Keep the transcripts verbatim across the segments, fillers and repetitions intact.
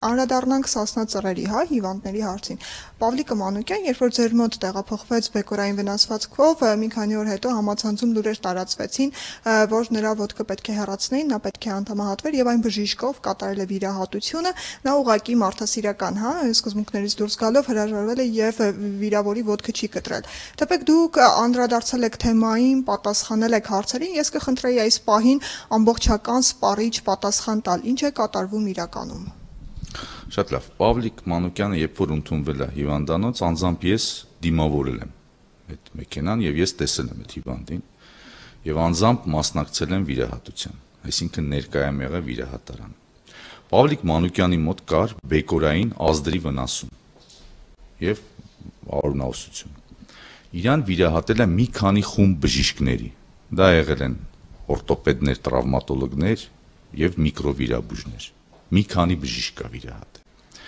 անդրադառնանք Սասնա ծռերի, հա, հիվանդների հարցին։ Պավլիկ Մանուկյան, երբ որ ձեր մոտ տեղափոխվեց բեկորային վնասվածքով, մի քանի օր հետո համացանցում լուրեր տարածվեցին, որ նրա ոտքը պետք է հեռացնեին, նա պետք է անդամահատվեր եւ այն բժիշկով կատարել է վիրահատությունը, նա ուղղակի մարդասիրական, հա, սկզբունքներից դուրս գալով հրաժարվել է եւ վիրավորի ոտքը չի կտրել։ Թեպետ դուք անդրադարձել եք թեմային, պատասխանել եք հարցերին, ես կխնդրեի այս պահին ամբողջական սպառիչ պատասխան տալ, ինչ է կատարվում իրականում։ Շատ լավ, Պավլիկ Մանուկյանը, երբ որ ընդունվել է հիվանդանոց, անձամբ ես դիմավորել եմ այդ մեքենան եւ ես տեսել եմ այդ հիվանդին եւ անձամբ մասնակցել եմ վիրահատության, այսինքն ներկայ եմ եղել վիրահատարան։ Պավլիկ Մանուկյանի մոտ կար բեկորային ազդրի վնասում եւ արյունահոսություն։ Իրան վիրահատել է մի քանի խումբ բժիշկների, դա եղել են օրթոպեդներ, տրավմատոլոգներ եւ միկրովիրաբույժներ, մի քանի բժիշկ կա վիրահատել։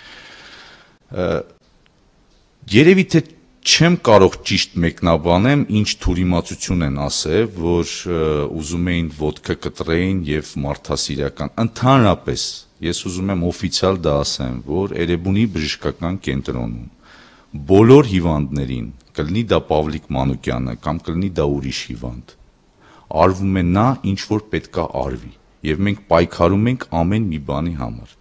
Երևի թե չեմ կարող ճիշտ մեկնաբանեմ, ինչ թուրիմացություն են ասել, որ ուզում էին ոտքը կտրեին եւ մարդասիրական, ընդհանրապես ես ուզում եմ օֆիցիալ դա ասեմ, որ Էրեբունի բժշկական կենտրոնում բոլոր հիվանդներին, կլինի դա Պավլիկ Մանուկյանը կամ կլինի դա ուրիշ հիվանդ, արվում է նա, ինչ որ պետքա արվի, եւ մենք պայքարում ենք ամեն մի բանի համար։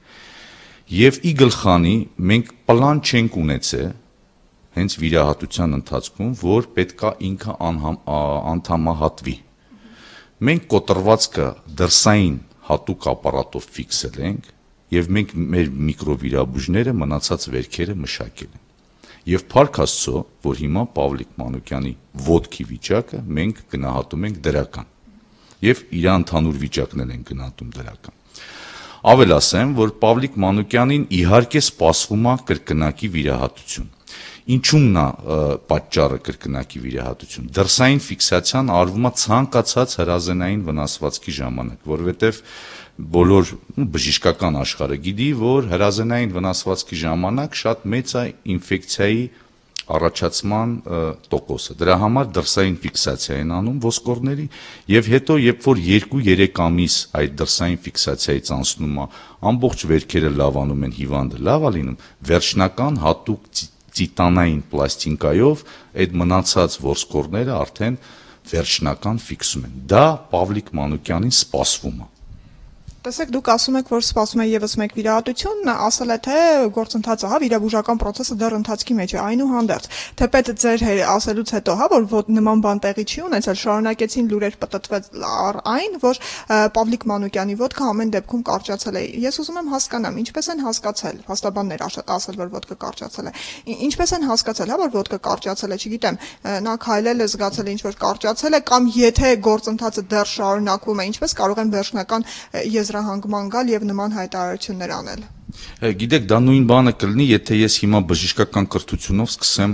Եվ ի գլխանի մենք պլան չենք ունեցել հենց վիրահատության ընթացքում, որ պետքա ինքը անդամահատվի։ Մենք կոտրվածքը դրսային հատուկ ապարատով ֆիքսել ենք եւ մենք մեր միկրովիրաբույժները մնացած վերքերը մշակել են։ Եվ փառք Աստծո, որ հիմա Պավլիկ Մանուկյանի ոտքի վիճակը մենք գնահատում ենք դրական եւ իր ընդհանուր վիճակն են գնահատում դրական։ Ավել ասեմ, որ Պավլիկ Մանուկյանին իհարկե սպասվում է կրկնակի վիրահատություն։ Ինչու՞մն է պատճառը կրկնակի վիրահատություն։ Դրսային ֆիքսացիան արվում է ցանկացած հրազենային վնասվածքի ժամանակ, որովհետեւ բոլոր բժշկական աշխարհը գիտի, որ հրազենային վնասվածքի ժամանակ շատ մեծ է ինֆեկցիայի առաջացման տոկոսը։ Դրա համար դրսային ֆիքսացիա են անում ոսկորների եւ հետո երբ որ երկու-երեք ամիս այդ դրսային ֆիքսացիայից անցնում է, ամբողջ վերքերը լավանում են, հիվանդը լավ է լինում, վերջնական հատուկ տիտանային պլաստինկայով այդ մնացած ոսկորները արդեն վերջնական ֆիքսում են։ Դա Պավլիկ Մանուկյանին սպասվում է։ Տեսեք, դուք ասում եք, որ սպասում է եւս մեկ վիրահատություն, ասել է թե գործընթացը, հա, վիրաբուժական process-ը դեռ ընթացքի մեջ է, այնուհանդերձ, թեպետ ձեր ասելուց հետո, հա, որ նման բան տեղի չի ունեցել, շարունակեցին լուրեր պտտվել այն, որ Պավլիկ Մանուկյանի ոտքը ամեն դեպքում կարճացել է։ Ես ուզում եմ հասկանամ, ինչպես են հասկացել, փաստաբաններ ասել, որ ոտքը կարճացել է։ Ինչպես են հասկացել, հա, որ ոտքը կարճացել է, չգիտեմ, նա քայլել է, զգացել է ինչ որ կարճացել է, կամ եթե գործընթացը դեռ շարունակվում է, ինչպես կարող են վերջնական եզրահանգման գալ եւ նման հայտարարություններ անել։ Գիտեք, դա նույն բանը կլինի, եթե ես հիմա բժշկական կրթությունով սկսեմ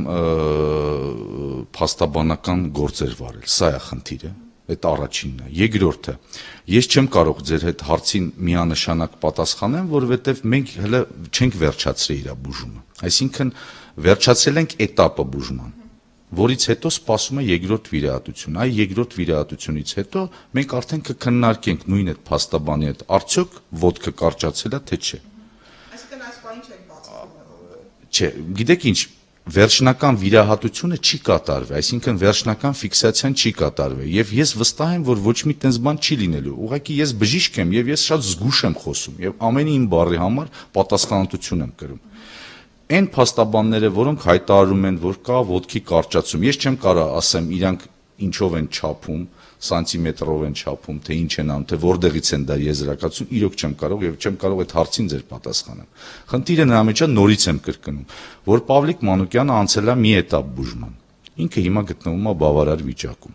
փաստաբանական գործեր վարել։ Սա է խնդիրը, այդ առաջինն է։ Երկրորդը, ես չեմ կարող ձեր հետ հարցին միանշանակ պատասխանեմ, որովհետեւ մենք հələ չենք վերջացրել իր բուժումը։ Այսինքն վերջացել ենք этаպը բուժման, որից հետո սպասում է երկրորդ վիրահատություն։ Այ երկրորդ վիրահատությունից հետո մենք արդեն կքննարկենք նույն այդ փաստաբանի հետ, արդյոք ոտքը կարճացել է թե չէ։ Այսինքն այս բանը չեք բացատրում։ Չէ, գիտեք ինչ, վերջնական վիրահատությունը չի կատարվի, այսինքն վերջնական ֆիքսացիան չի կատարվի, եւ ես վստահ եմ, որ ոչ մի տես բան չի լինելու։ Ուղղակի ես բժիշկ եմ եւ ես շատ զգուշ եմ խոսում եւ ամեն ինչ բառի համար պատասխանատվություն եմ կրում։ Այն փաստաբանները, որոնք հայտարարում են, որ կա ոտքի կարճացում, ես չեմ կարող ասեմ իրանք ինչով են չափում, սանտիմետրով են չափում, թե ինչ են անում, թե որտեղից են դա եզրակացություն, իրոք չեմ կարող եւ չեմ կարող այդ հարցին ձեր պատասխանեմ։ Խնդիրը նրա մեջ է, նորից եմ կրկնում, որ Պավլիկ Մանուկյանը անցել է մի этаպ բուժման։ Ինքը հիմա գտնվում է բավարար վիճակում։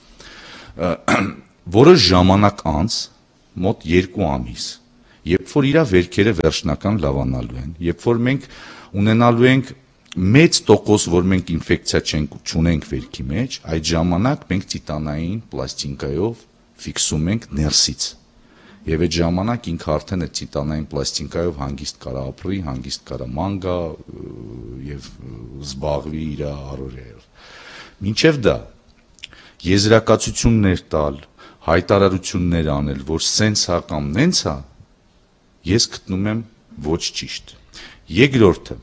Որոշ ժամանակ անց, մոտ երկու ամիս, երբ որ իր վերքերը վերջնական լավանալու են, երբ որ մենք ունենալու ենք մեծ տոկոս, որ մենք ինֆեկցիա չունենք վերքի մեջ, այդ ժամանակ մենք տիտանային պլաստինկայով ֆիքսում ենք ներսից։ Եվ այդ ժամանակ ինքը արդեն այդ տիտանային պլաստինկայով հանգիստ կարա ապրի, հանգիստ կարա ման գա եւ զբաղվի իր առօրյայով։ Մինչեւ դա եզրակացություններ տալ, հայտարարություններ անել, որ սենց հա կամ նենց հա, ես գտնում եմ ոչ ճիշտ։ Երկրորդը,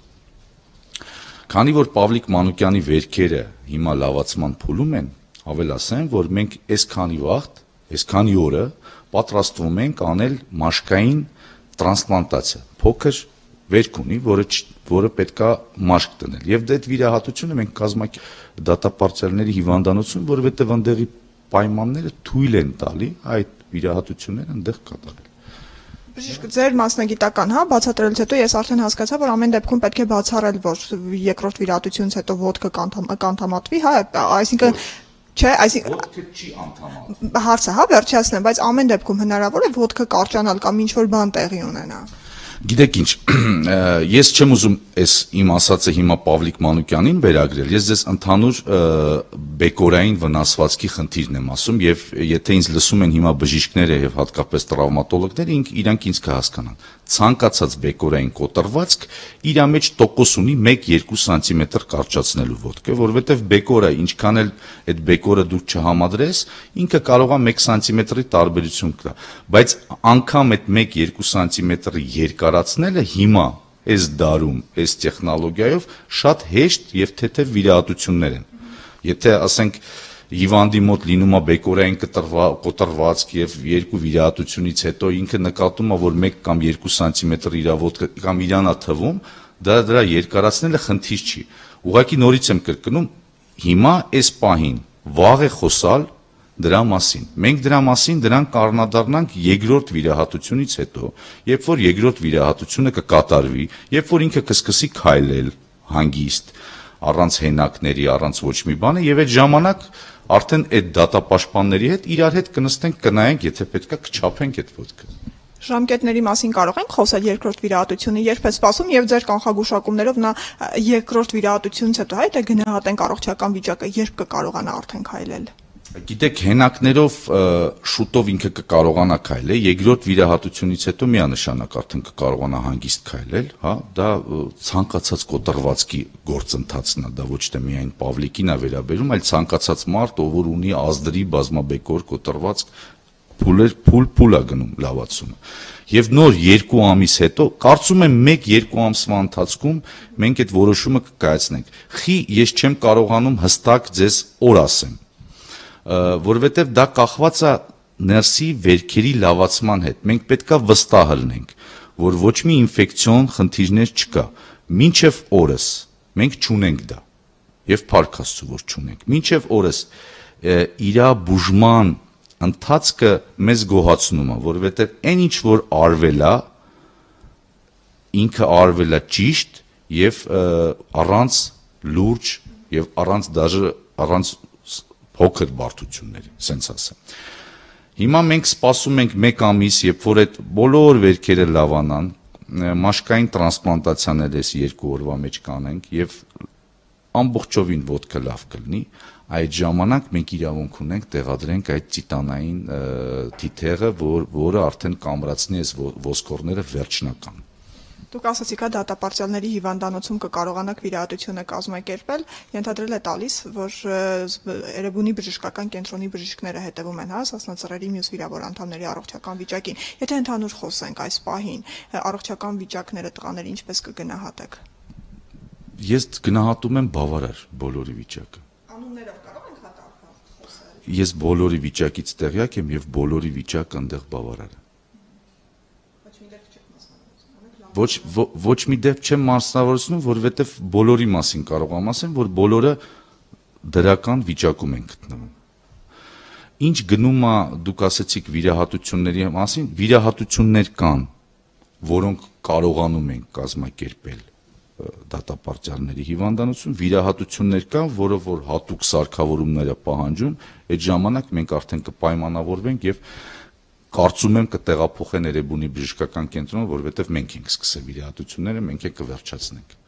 քանի որ Պավլիկ Մանուկյանի վերքերը հիմա լավացման փուլում են, ավելասեմ, որ մենք այսքանի վաղ, այսքանի օրը պատրաստվում ենք անել մաշկային տրանսպլանտացիա, փոքր վերք ունի, որը որը պետքա մաշկ դնել։ Եվ դա այդ վիրահատությունը մենք կազմակերպ դատապարտյալների հիվանդանոցում, որովհետև այնտեղի պայմանները թույլ են տալի այդ վիրահատությունները այնտեղ կատարել։ Բժիշկ, ձեր մասնագիտական, հա, բացատրելուց հետո ես արդեն հասկացա, որ ամեն դեպքում պետք է բացառել, որ երկրորդ վիրահատությունից հետո ոտքը կանդամատվի, հա, այսինքն չէ, այսինքն ոտքը չի անդամատվում։ Հարցը, հա, վերջացնեմ, բայց ամեն դեպքում հնարավոր է ոտքը կարճանալ կամ ինչ որ բան տեղի ունենա։ Գիտեք ինչ, ես չեմ ուզում այս իմ ասածը հիմա Պավլիկ Մանուկյանին վերագրել, ես ձեզ ընդհանուր բեկորային վնասվածքի խնդիրն եմ ասում եւ եթե ինձ լսում են հիմա բժիշկները եւ հատկապես տրավմատոլոգները, իրանք ինձ կհասկանան։ Ցանկացած բեկորային կոտրվածք իր մեջ տոկոս ունի մեկ երկու սանտիմետր կարճացնելու ոտքը, որովհետեւ բեկորը ինչքան էլ այդ բեկորը դու չհամադրես, ինքը կարող է մեկ սանտիմետրի տարբերություն կա, բայց անգամ այդ մեկ երկու սանտիմետրի երկարացնելը հիմա այս դարում, այս տեխնոլոգիայով շատ հեշտ եւ թեթև վիրահատություններ են։ Եթե ասենք հիվանդի մոտ լինում է բեկորային կոտրվածք եւ երկու վիրահատությունից հետո ինքը նկատում է, որ մեկ կամ երկու սանտիմետր իր ոտքը կամ իրանա թվում, դա դրա երկարացնելը խնդիր չի։ Ուղղակի նորից եմ կրկնում, հիմա այս պահին վաղ է խոսալ դրա մասին։ Մենք դրա մասին դրան կառնադառնանք երկրորդ վիրահատությունից հետո, երբ որ երկրորդ վիրահատությունը կկատարվի, երբ որ ինքը կսկսի քայլել հանգիստ, առանց հենակների, առանց ոչ մի բանի, եւ այդ ժամանակ արդեն այդ դատապաշտպանների հետ իրար հետ կնստենք, կնայենք, եթե պետքա կչափենք այդ ոտքը։ Ժամկետների մասին կարող ենք խոսել երկրորդ վիրահատությունը, երբ է սպասում եւ ձեր կանխագուշակումներով նա երկրորդ վիրահատությունից հետո, հա, եթե գնահատենք առողջական վիճակը, երբ կկարողանա արդեն քայլել։ Գիտեք, հենակներով շուտով ինքը կկարողանա քայլել, երկրորդ վիրահատությունից հետո միանշանակ արդեն կկարողանա հանգիստ քայլել, հա, դա ցանկացած կոտրվածքի գործընթացն է, դա ոչ թե միայն Պավլիկին է վերաբերում, այլ ցանկացած մարդ, ով որ ունի ազդրի բազմաբեկոր կոտրվածք, փուլեր փուլ-փուլ է գնում լավացումը։ Եվ նոր երկու ամիս հետո, կարծում եմ մեկ երկու ամսվա ընթացքում մենք այդ որոշումը կկայացնենք։ Խի ես չեմ կարողանում հստակ ձեզ օր ասեմ, որովհետև դա կախված է ներսի վերքերի լավացման հետ։ Մենք պետքա վստահ լինենք, որ ոչ մի ինֆեկցիոն խնդիրներ չկա։ Մինչև օրս մենք չունենք դա։ Եվ փառք Աստծո, որ չունենք։ Մինչև օրս իրա բուժման ընթացքը մեզ գոհացնում է, որովհետև այն ինչ որ արվել է, ինքը արվել է ճիշտ եւ առանց լուրջ եւ առանց դաժե առանց փոքր բարդությունների, սենց ասեմ։ Հիմա մենք սպասում ենք մեկ ամիս, երբ որ այդ բոլոր վերքերը լավանան, մաշկային տրանսպլանտացիաներ էս երկու օրվա մեջ կանենք եւ ամբողջովին ոտքը լավ կլինի, այդ ժամանակ մենք իրավունք ունենք տեղադրենք այդ տիտանային թիթեղը, որ, որը արդեն կամրացնի այս ոսկորները վերջնական։ Դուք ասացիք, հա, դատապարտյալների հիվանդանոցում կկարողանաք վիրահատությունը կազմակերպել, ենթադրել է տալիս, որ Էրեբունի բժշկական կենտրոնի բժիշկները հետևում են, հա, Սասնա-Ծռերի մյուս վիրավոր անդամների առողջական վիճակին։ Եթե ընդհանուր խոսենք այս պահին, առողջական վիճակները տղաների ինչպես կգնահատեք։ Ես գնահատում եմ բավարար բոլորի վիճակը։ Անուններով կարող ենք հատառ խոսել։ Ես բոլորի վիճակից տեղյակ եմ եւ բոլորի վիճակը այնտեղ բավարար է։ Ոչ ոչ մի դեպք չեմ մասնավորեցնում, որովհետև բոլորի մասին կարող եմ ասեմ, որ բոլորը դրական վիճակում են գտնվում։ Ինչ գնում է, դուք ասացիք վիրահատությունների մասին, վիրահատություններ կան, որոնք կարողանում են կազմակերպել դատապարտյալների հիվանդանոցում, վիրահատություններ կան, որը որ հատուկ սարքավորումներ է պահանջում, այդ ժամանակ մենք արդեն կպայմանավորվենք եւ կարծում եմ կտեղափոխեն Էրեբունի բժշկական կենտրոնը, որովհետև մենք ենք սկսել վիրահատությունները, մենք ենք կվերջացնենք։